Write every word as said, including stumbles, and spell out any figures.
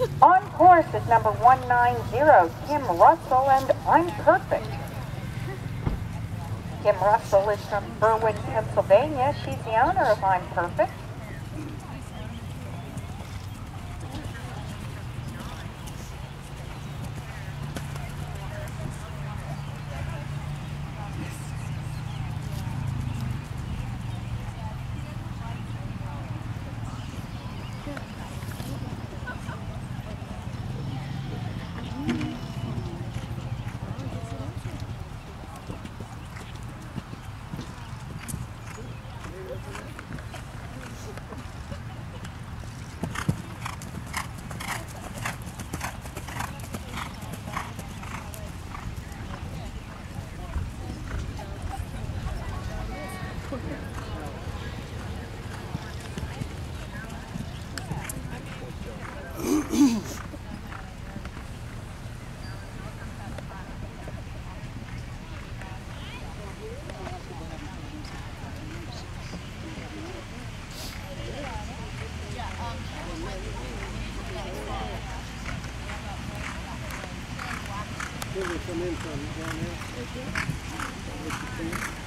On course is number one nine zero, Kim Russell, and I'm Perfect. Kim Russell is from Berwyn, Pennsylvania. She's the owner of I'm Perfect. Come in from down there.